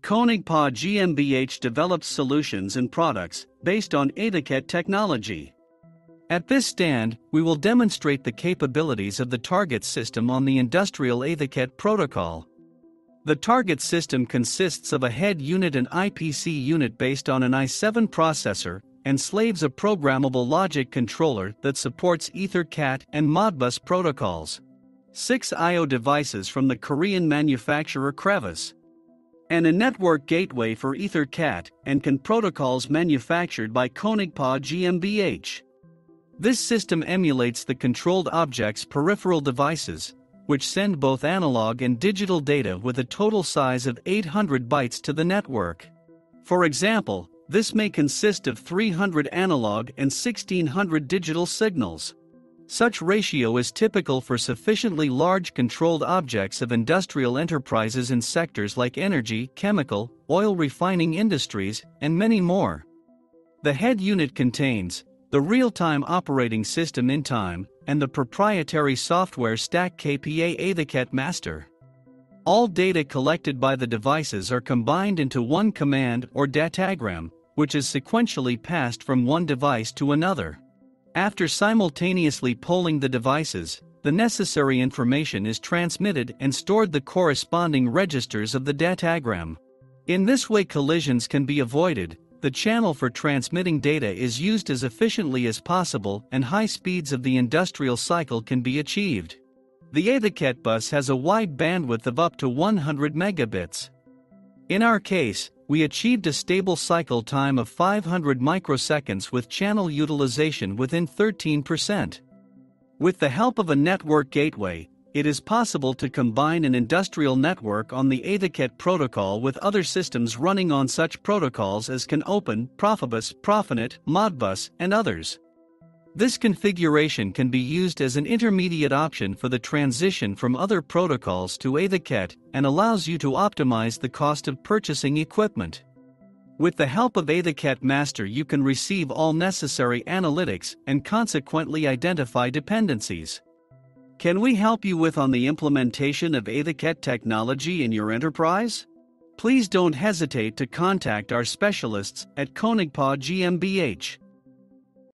koenig-pa GmbH develops solutions and products based on EtherCAT technology. At this stand, we will demonstrate the capabilities of the target system on the industrial EtherCAT protocol. The target system consists of a head unit and IPC unit based on an i7 processor, and slaves a programmable logic controller that supports EtherCAT and Modbus protocols. 6 I/O devices from the Korean manufacturer Crevis. And a network gateway for EtherCAT and CAN protocols manufactured by koenig-pa GmbH. This system emulates the controlled object's peripheral devices, which send both analog and digital data with a total size of 800 bytes to the network. For example, this may consist of 300 analog and 1600 digital signals. Such ratio is typical for sufficiently large controlled objects of industrial enterprises in sectors like energy, chemical, oil refining industries, and many more. The head unit contains the real-time operating system INtime, and the proprietary software stack KPA EtherCAT Master. All data collected by the devices are combined into one command or datagram, which is sequentially passed from one device to another. After simultaneously polling the devices, the necessary information is transmitted and stored in the corresponding registers of the datagram. In this way, collisions can be avoided. The channel for transmitting data is used as efficiently as possible, and high speeds of the industrial cycle can be achieved. The EtherCAT bus has a wide bandwidth of up to 100 megabits. In our case, we achieved a stable cycle time of 500 microseconds with channel utilization within 13%. With the help of a network gateway, it is possible to combine an industrial network on the EtherCAT protocol with other systems running on such protocols as CAN Open, Profibus, Profinet, Modbus, and others. This configuration can be used as an intermediate option for the transition from other protocols to EtherCAT and allows you to optimize the cost of purchasing equipment. With the help of EtherCAT Master, you can receive all necessary analytics and consequently identify dependencies. Can we help you with on the implementation of EtherCAT technology in your enterprise? Please don't hesitate to contact our specialists at koenig-pa GmbH.